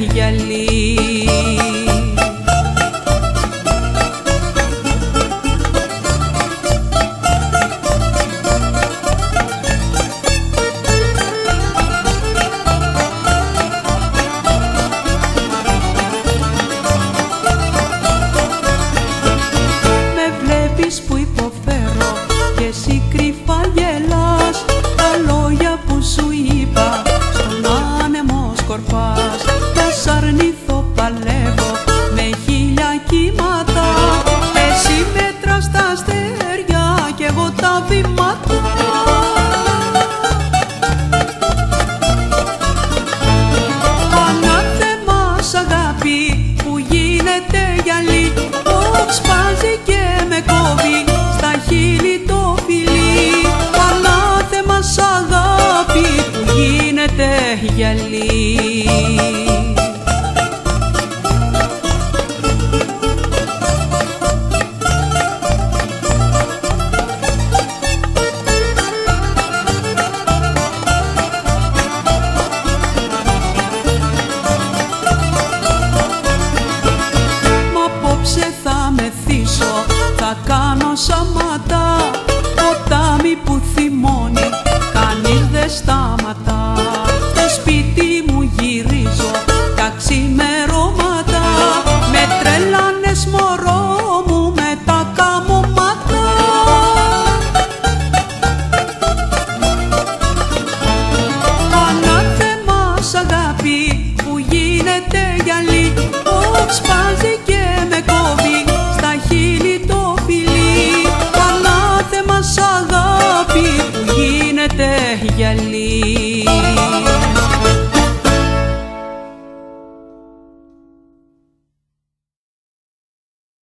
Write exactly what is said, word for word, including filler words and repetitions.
γυαλί. Που υποφέρω και εσύ κρυφά γελάς, τα λόγια που σου είπα στον άνεμο σκορπάς. Θα σ' αρνηθώ, παλεύω με χίλια κύματα, εσύ μέτρας τα αστέρια κι εγώ τα βήματα. Ανάθεμα σ' αγάπη που γίνεται γυαλί, που σπάζει και με κόβει στα χείλη το φιλί. Ανάθεμα σ' αγάπη που γίνεται γυαλί.